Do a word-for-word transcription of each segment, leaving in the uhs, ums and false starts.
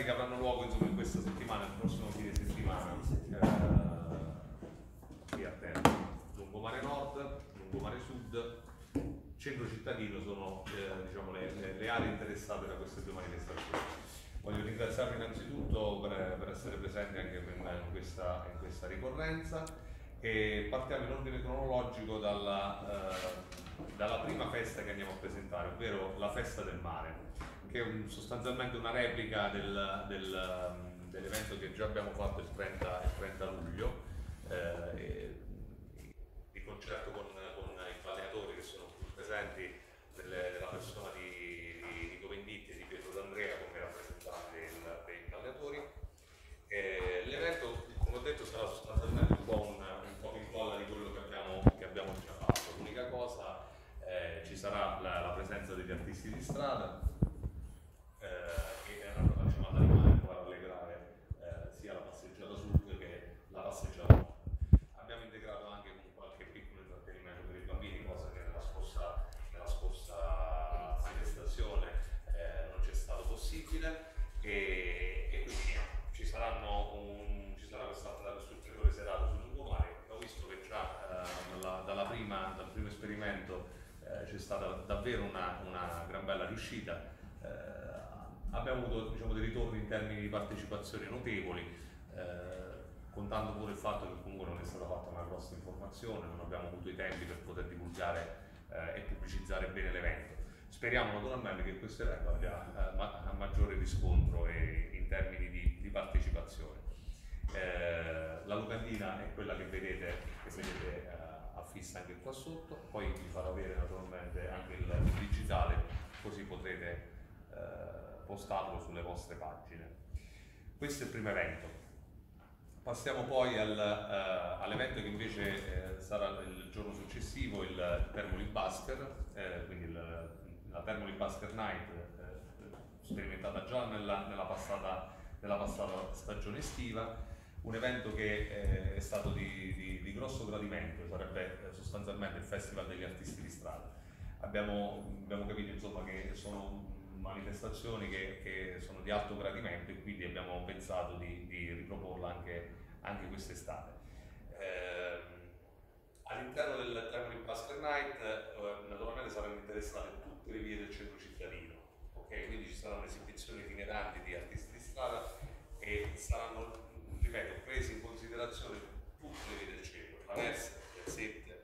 che avranno luogo insomma in questa settimana, il prossimo fine settimana, eh, qui a Terni, lungomare nord, lungomare sud, centro cittadino sono eh, diciamo, le, le, le aree interessate da queste due manifestazioni. Voglio ringraziarvi innanzitutto per, per essere presenti anche in questa, in questa ricorrenza e partiamo in ordine cronologico dalla, eh, dalla prima festa che andiamo a presentare, ovvero la Festa del Mare, che è un, sostanzialmente una replica del, del, dell'evento che già abbiamo fatto il trenta, il trenta luglio, eh, di concerto con, con i gladiatori che sono qui presenti, nelle, nella persona di, di, di Govenditti e di Pietro D'Andrea come rappresentanti del, dei gladiatori. Eh, l'evento, come ho detto, sarà sostanzialmente un po' un, un po' incolla di quello che abbiamo, che abbiamo già fatto. L'unica cosa, eh, ci sarà la, la presenza degli artisti di strada, eh, che è una, una giornata di mare per rallegrare eh, sia la passeggiata sud che la passeggiata nord. Abbiamo integrato anche con qualche piccolo intrattenimento per i bambini, cosa che nella scorsa, nella scorsa manifestazione eh, non c'è stato possibile, e, e quindi ci, saranno un, ci sarà questa ulteriore serata sul lungomare. Ho visto che già eh, dalla, dalla prima, dal primo esperimento eh, c'è stata davvero una, una gran bella riuscita. Eh, abbiamo avuto diciamo, dei ritorni in termini di partecipazione notevoli, eh, contando pure il fatto che comunque non è stata fatta una grossa informazione, non abbiamo avuto i tempi per poter divulgare eh, e pubblicizzare bene l'evento. Speriamo naturalmente che questo evento abbia eh, ma maggiore riscontro e, in termini di, di partecipazione. Eh, la locandina è quella che vedete, che vedete eh, affissa anche qua sotto, poi vi farò avere naturalmente anche il, il digitale, così potrete eh, postarlo sulle vostre pagine. Questo è il primo evento. Passiamo poi al, uh, all'evento che invece eh, sarà il giorno successivo, il Termoli Basker, eh, quindi il, la Termoli Basker Night, eh, sperimentata già nella, nella, passata, nella passata stagione estiva, un evento che eh, è stato di, di, di grosso gradimento, sarebbe eh, sostanzialmente il Festival degli Artisti di Strada. Abbiamo, abbiamo capito insomma, che sono manifestazioni che, che sono di alto gradimento e quindi abbiamo pensato di, di riproporla anche, anche quest'estate. Eh, all'interno del Termoli Basker Night eh, naturalmente saranno interessate tutte le vie del centro cittadino, okay? Quindi ci saranno esibizioni itineranti di artisti di strada e saranno, ripeto, prese in considerazione tutte le vie del centro, traverse, piazzette,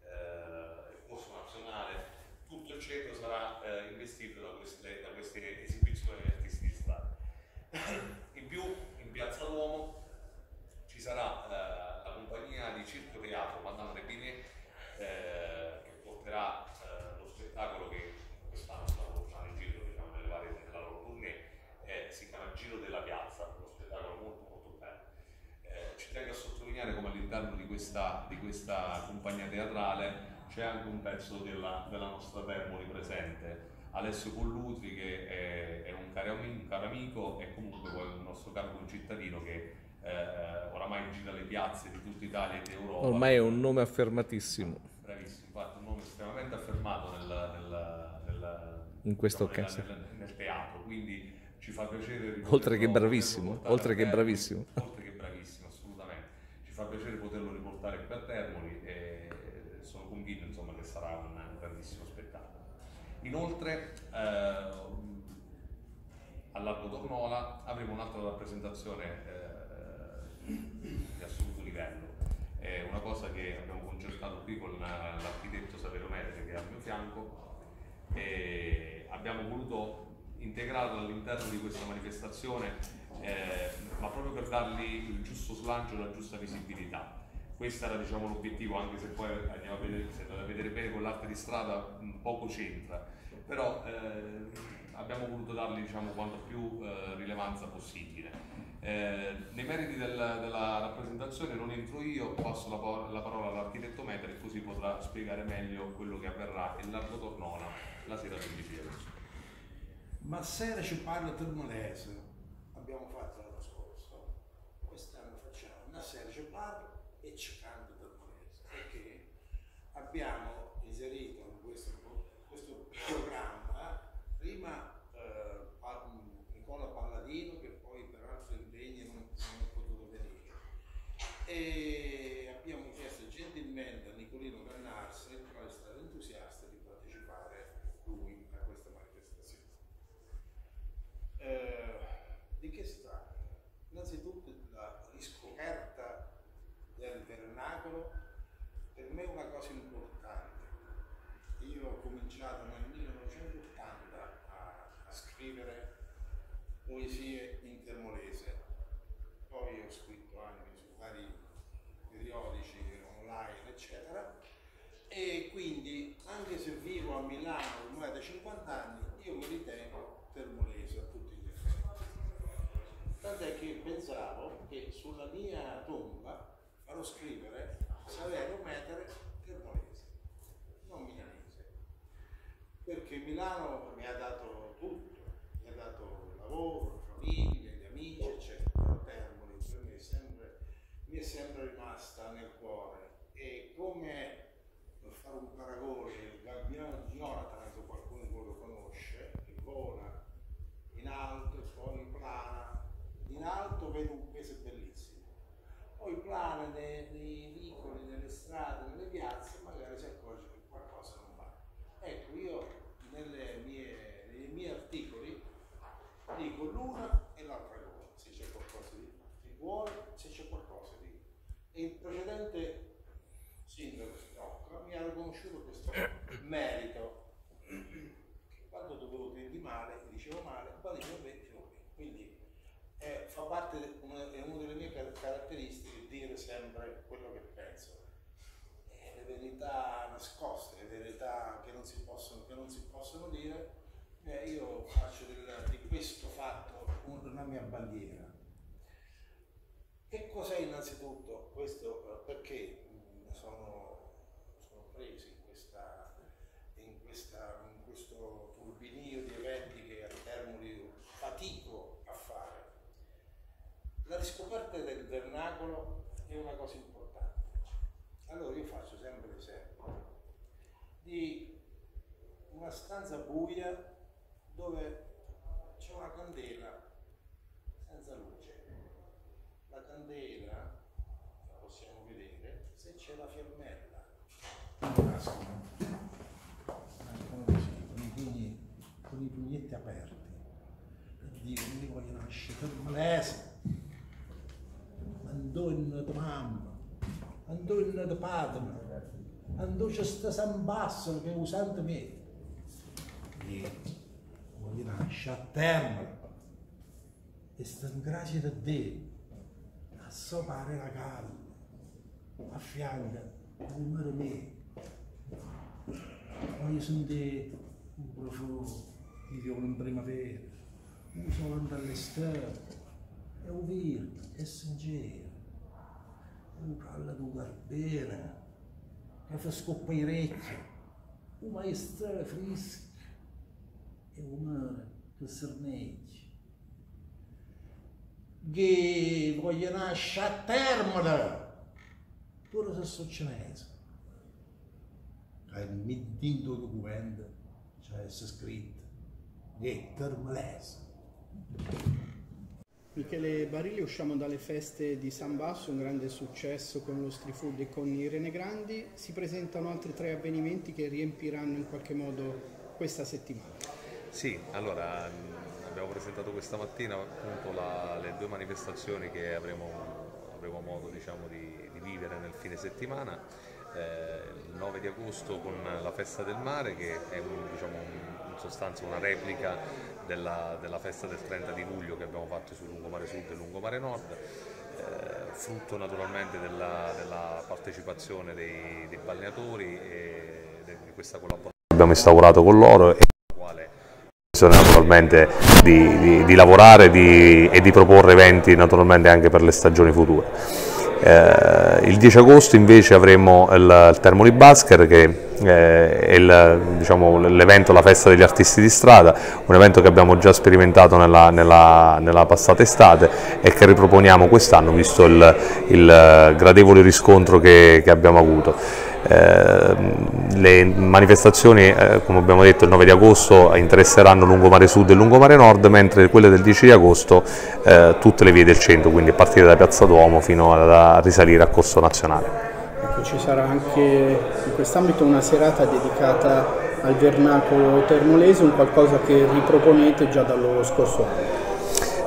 eh, il corso nazionale. Tutto il centro sarà eh, investito da queste, da queste esibizioni di artisti di strada. In più, in Piazza Duomo ci sarà eh, la compagnia di Circo Teatro Madame Rebinet eh, che porterà eh, lo spettacolo che quest'anno stanno portando in giro, diciamo, nelle varie nella loro tournée, eh, si chiama Giro della Piazza, uno spettacolo molto molto bello. Eh, ci tengo a sottolineare come all'interno di questa, di questa compagnia teatrale c'è anche un pezzo della, della nostra Termoli presente, Alessio Pollutri, che è, è un, caro, un caro amico e comunque poi un nostro caro concittadino che eh, oramai gira le piazze di tutta Italia e d'Europa. Ormai è un nome affermatissimo. Bravissimo, infatti un nome estremamente affermato nel, nel, nel, in questo diciamo, caso. Nel, nel, nel teatro, quindi ci fa piacere oltre che bravissimo, oltre che bravissimo. Oltre che bravissimo, assolutamente. Ci fa piacere poterlo riportare qui a Termoli e sono convinto insomma, che sarà un, un grandissimo spettacolo. Inoltre eh, all'Albo Tornola avremo un'altra rappresentazione eh, di assoluto livello. È una cosa che abbiamo concertato qui con l'architetto Saverio Medere che è al mio fianco e abbiamo voluto integrarlo all'interno di questa manifestazione, eh, ma proprio per dargli il giusto slancio e la giusta visibilità. Questo era diciamo, l'obiettivo, anche se poi andiamo a vedere, se andate a vedere bene con l'arte di strada un poco c'entra, però eh, abbiamo voluto dargli diciamo, quanto più eh, rilevanza possibile. Eh, nei meriti del, della rappresentazione non entro io, passo la, la parola all'architetto Medere, così potrà spiegare meglio quello che avverrà in Largo Tornola la sera del undici agosto. Ma sera ci parla termolese, abbiamo fatto l'anno scorso, quest'anno facciamo una sera ci parla e ci canta termolese, perché abbiamo inserito in questo, questo programma prima eh, Nicola Palladino che poi vernacolo per me è una cosa importante. Io ho cominciato nel millenovecentottanta a, a scrivere poesie in termolese, poi ho scritto anche su vari periodici online eccetera, e quindi anche se vivo a Milano ormai da cinquanta anni io mi ritengo termolese a tutti gli effetti. Tant'è che pensavo che sulla mia tomba farò scrivere Saverio Metere termolese, non milanese, perché Milano mi ha dato tutto, mi ha dato lavoro, famiglia, gli amici eccetera, però Termoli per me è sempre, mi è sempre rimasta nel cuore. E come, per fare un paragone, il gabbiano di Jonathan, che qualcuno lo conosce, che vola in alto e poi plana, in alto vede un paese bellissimo, poi plana nei, nei vicoli, nelle strade, nelle piazze, magari si accorge che qualcosa non va. Ecco, io nelle mie, nei miei articoli dico l'una e l'altra cosa, se c'è qualcosa di, di buono, se c'è qualcosa di... E il precedente sindaco Scrocca mi ha riconosciuto questo merito, quando dovevo dire di male, dicevo male, quando dicevo bene, dicevo bene. Quindi eh, fa parte, de, una, è una delle mie caratteristiche dire sempre quello che penso. Eh, le verità nascoste, le verità che non si possono, che non si possono dire, eh, io faccio del, di questo fatto una mia bandiera. Che cos'è innanzitutto questo? Perché sono, sono presi in, questa, in, questa, in questo turbinio di eventi che a Termoli fatico a fare. La riscoperta del vernacolo è una cosa importante. Allora io faccio sempre l'esempio di una stanza buia dove c'è una candela senza luce. La candela la possiamo vedere se c'è la fiammella. Nascono, nascono così, con i pugni, con i pugnetti aperti. Per dire, mi voglio nascere termolese. Andò in tua mamma, andò in tua padre, andò c'è sta San Basso che è usante me. E voglio nascere a Termoli. E sta in grazia di Dio. A sopare la calma, a fianco, come me. Voglio sentire un profumo di viola in primavera, un sole dall'estate, e un verde, e sincero, un callo di garbera, che fa scoppare i orecchi, un maestro fresco, e un mare che sermeggia. Che voglio nascere a Termoli, pure se sono cinese. Mi tinto documento, c'è scritto che è termolese. Michele Barilli, usciamo dalle feste di San Basso, un grande successo con lo street food e con i Rene Grandi. Si presentano altri tre avvenimenti che riempiranno in qualche modo questa settimana. Sì, allora abbiamo presentato questa mattina appunto la, le due manifestazioni che avremo, avremo modo diciamo, di, di vivere nel fine settimana. Eh, il nove di agosto con la Festa del Mare, che è un, diciamo, un, in sostanza una replica della, della festa del trenta di luglio che abbiamo fatto sul lungomare sud e lungomare nord, eh, frutto naturalmente della, della partecipazione dei, dei balneatori e di questa collaborazione che abbiamo instaurato con loro, e la quale naturalmente di, di, di lavorare di, e di proporre eventi naturalmente anche per le stagioni future. Eh, il dieci agosto invece avremo il, il Termoli Basker, che eh, è il, diciamo, l'evento, la festa degli artisti di strada, un evento che abbiamo già sperimentato nella, nella, nella passata estate e che riproponiamo quest'anno visto il, il gradevole riscontro che, che abbiamo avuto. Eh, le manifestazioni, eh, come abbiamo detto, il nove di agosto interesseranno lungomare sud e lungomare nord, mentre quelle del dieci di agosto eh, tutte le vie del centro, quindi a partire da Piazza Duomo fino a, a risalire a Corso Nazionale. Ecco, ci sarà anche in quest'ambito una serata dedicata al vernacolo termolese, un qualcosa che riproponete già dallo scorso anno.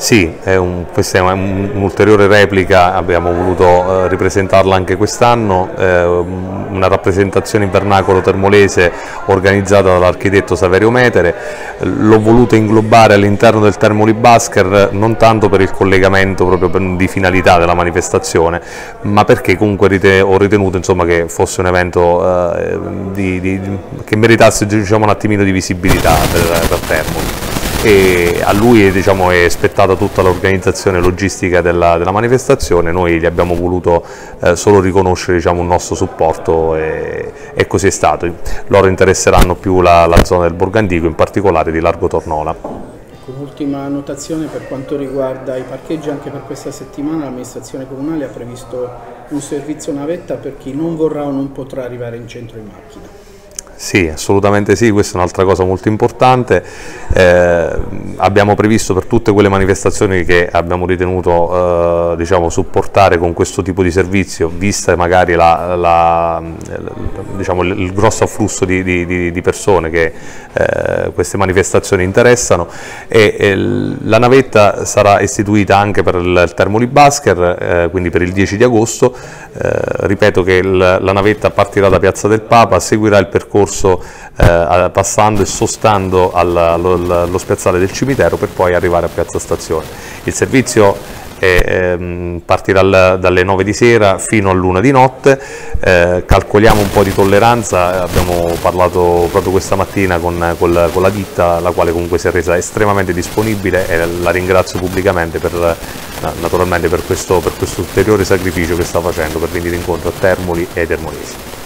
Sì, è un, questa è un'ulteriore replica, abbiamo voluto eh, ripresentarla anche quest'anno, eh, una rappresentazione in vernacolo termolese organizzata dall'architetto Saverio Metere. L'ho voluto inglobare all'interno del Termoli Basker non tanto per il collegamento proprio per, di finalità della manifestazione, ma perché comunque rite, ho ritenuto insomma, che fosse un evento eh, di, di, che meritasse, diciamo, un attimino di visibilità per, per Termoli. E a lui, diciamo, è spettata tutta l'organizzazione logistica della, della manifestazione, noi gli abbiamo voluto eh, solo riconoscere, diciamo, un nostro supporto e, e così è stato. Loro interesseranno più la, la zona del Borgo Antico, in particolare di Largo Tornola. Un'ultima annotazione per quanto riguarda i parcheggi: anche per questa settimana l'amministrazione comunale ha previsto un servizio navetta per chi non vorrà o non potrà arrivare in centro in macchina. Sì, assolutamente sì, questa è un'altra cosa molto importante. Eh, abbiamo previsto per tutte quelle manifestazioni che abbiamo ritenuto eh, diciamo, supportare con questo tipo di servizio, vista magari la, la, diciamo, il grosso afflusso di, di, di persone che eh, queste manifestazioni interessano, e, e la navetta sarà istituita anche per il Termoli Basker, eh, quindi per il dieci di agosto. Eh, ripeto che il, la navetta partirà da Piazza del Papa, seguirà il percorso Eh, passando e sostando al, allo, allo spiazzale del cimitero per poi arrivare a Piazza Stazione. Il servizio è, ehm, partirà al, dalle nove di sera fino all'una di notte, eh, calcoliamo un po' di tolleranza, abbiamo parlato proprio questa mattina con, con, con la ditta, la quale comunque si è resa estremamente disponibile, e la ringrazio pubblicamente per, naturalmente per questo, per questo ulteriore sacrificio che sta facendo per venire incontro a Termoli e ai termolesi.